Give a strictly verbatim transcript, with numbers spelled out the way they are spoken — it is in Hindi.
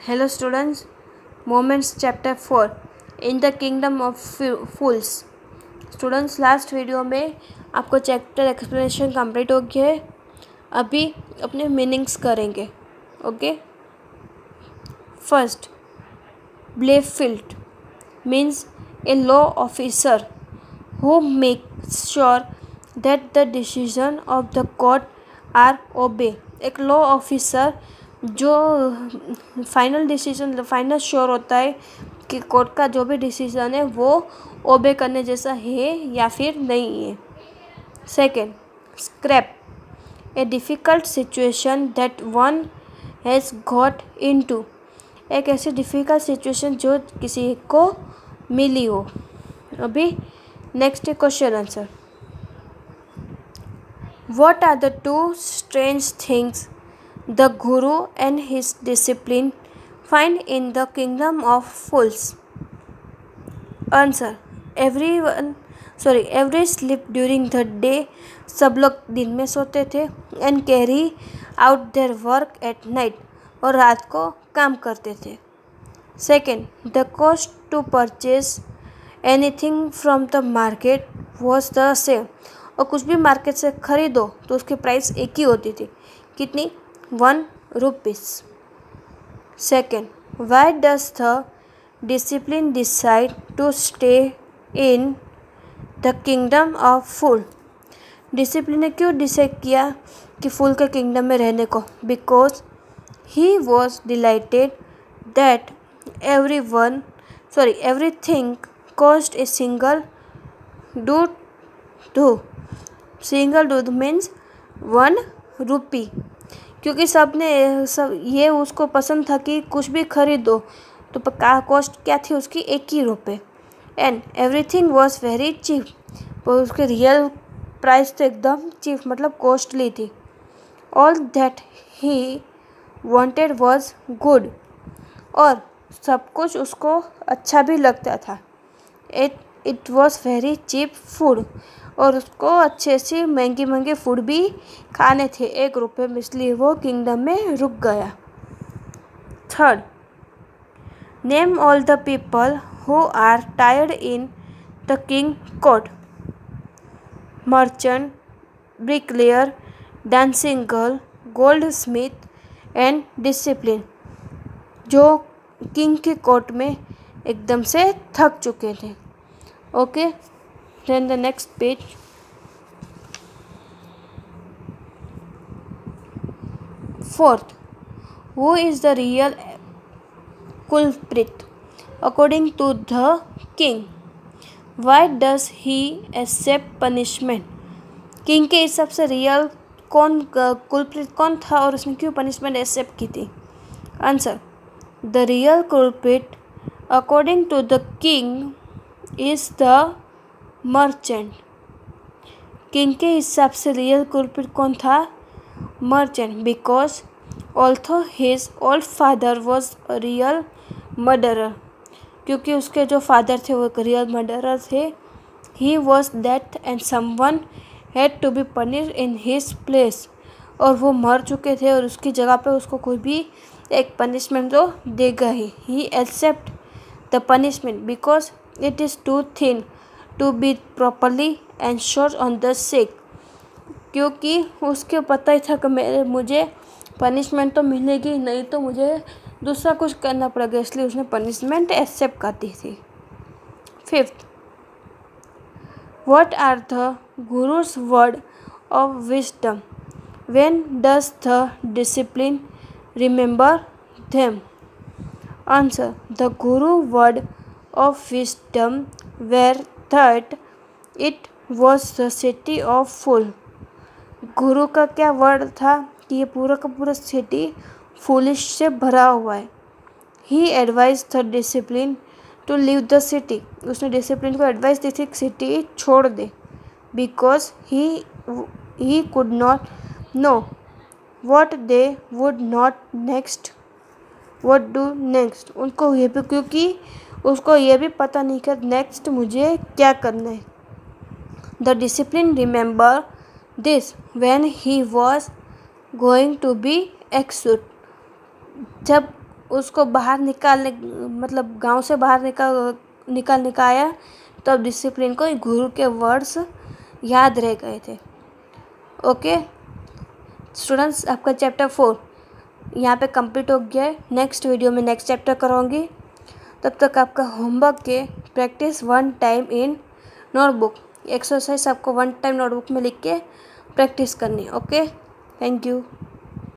Hello students, Moments chapter four in the kingdom of fools. Students, last video में आपको चैप्टर एक्सप्लेनेशन कंप्लीट हो गया है. अभी अपने मीनिंग्स करेंगे. ओके. फर्स्ट, ब्लेफील्ड means a law officer who makes sure that the decision of the court are obeyed. एक लॉ ऑफिसर जो फाइनल डिसीजन फाइनल श्योर होता है कि कोर्ट का जो भी डिसीजन है वो ओबे करने जैसा है या फिर नहीं है. Second, scrape a difficult situation that one has got into. एक ऐसी डिफ़िकल्ट सिचुएशन जो किसी को मिली हो. अभी next question answer. What are the two strange things the guru and his discipline find in the kingdom of fools? Answer. Everyone sorry every sleep during the day. सब लोग दिन में सोते थे. and carry out their work at night. और रात को काम करते थे. Second, the cost to purchase anything from the market was the same. और कुछ भी मार्केट से खरीदो तो उसकी प्राइस एक ही होती थी. कितनी? One rupees. Second, why does the discipline decide to stay in the kingdom of fool. Discipline ने क्यों डिसाइड किया कि फूल के किंगडम में रहने को? Because he was delighted that everyone sorry everything cost a single do do single dude means one rupee. क्योंकि सब ने सब ये उसको पसंद था कि कुछ भी खरीदो तो का कॉस्ट क्या थी उसकी? एक ही रुपये. And everything was very cheap. और उसके रियल प्राइस तो एकदम चीप मतलब कॉस्टली थी. All that he wanted was good. और सब कुछ उसको अच्छा भी लगता था. It it was very cheap food. और उसको अच्छे से महंगी महंगे फूड भी खाने थे एक रुपये में, इसलिए वो किंगडम में रुक गया. Third, name all the people who are tired in the king court. Merchant, bricklayer, dancing girl, goldsmith and discipline. जो किंग के कोर्ट में एकदम से थक चुके थे. Okay. Then the next page. Fourth, who is the real culprit according to the king? Why does he accept punishment? King के हिसाब से रियल कौन कुलप्रिट कौन था और उसने क्यों पनिशमेंट एक्सेप्ट की थी? Answer. The real culprit according to the king is the merchant. King के हिसाब से रियल कुलप्रिट कौन था? Merchant. Because although his old father was a real murderer. क्योंकि उसके जो फादर थे वो एक रियल मर्डरर थे. He was death and someone had to be punish in his place. और वो मर चुके थे और उसकी जगह पे उसको कोई भी एक पनिशमेंट तो देगा ही. He accept the punishment because it is too thin to be properly ensure on the sick. क्योंकि उसके पता ही था कि मेरे मुझे पनिशमेंट तो मिलेगी नहीं तो मुझे दूसरा कुछ करना पड़ेगा, इसलिए उसने पनिशमेंट एक्सेप्ट कर दी थी. Fifth, what are the guru's word of wisdom. When does the discipline remember them. Answer. The guru word of wisdom were that it was the city of fool. गुरु का क्या वर्ड था कि ये पूरा का पूरा सिटी फूलिश से भरा हुआ है. He advised the discipline to leave the city. उसने डिसिप्लिन को एडवाइस दी थी सिटी छोड़ दे. Because he he could not know what they would not next what do next. उनको ये भी क्योंकि उसको ये भी पता नहीं कि नेक्स्ट मुझे क्या करना है. The discipline remember this when he was going to be execute. जब उसको बाहर निकालने मतलब गांव से बाहर निकाल निकाल निकाया तब तो डिसिप्लिन को गुरु के वर्ड्स याद रह गए थे। ओके स्टूडेंट्स, आपका चैप्टर फोर यहाँ पे कंप्लीट हो गया है। नेक्स्ट वीडियो में नेक्स्ट चैप्टर कराऊंगी। तब तक आपका होमवर्क के practice one time in notebook, exercise आपको वन टाइम नोटबुक में लिख के प्रैक्टिस करनी है। Okay, thank you.